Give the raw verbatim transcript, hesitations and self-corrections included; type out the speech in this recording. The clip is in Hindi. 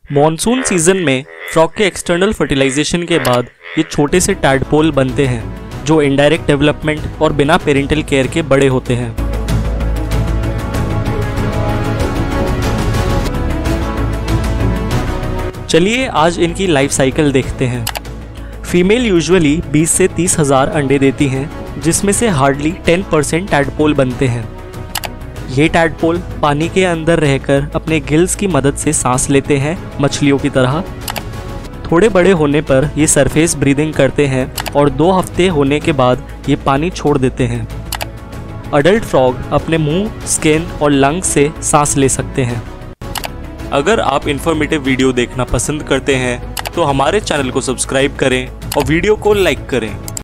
मॉनसून सीजन में फ्रॉग के एक्सटर्नल फर्टिलाइजेशन के बाद ये छोटे से टैडपोल बनते हैं जो इनडायरेक्ट डेवलपमेंट और बिना पेरेंटल केयर के बड़े होते हैं। चलिए आज इनकी लाइफ साइकिल देखते हैं। फीमेल यूजुअली बीस से तीस हजार अंडे देती हैं, जिसमें से हार्डली टेन परसेंट टैडपोल बनते हैं। ये टैडपोल पानी के अंदर रहकर अपने गिल्स की मदद से सांस लेते हैं, मछलियों की तरह। थोड़े बड़े होने पर ये सरफेस ब्रीदिंग करते हैं और दो हफ्ते होने के बाद ये पानी छोड़ देते हैं। अडल्ट फ्रॉग अपने मुंह, स्किन और लंग्स से सांस ले सकते हैं। अगर आप इन्फॉर्मेटिव वीडियो देखना पसंद करते हैं तो हमारे चैनल को सब्सक्राइब करें और वीडियो को लाइक करें।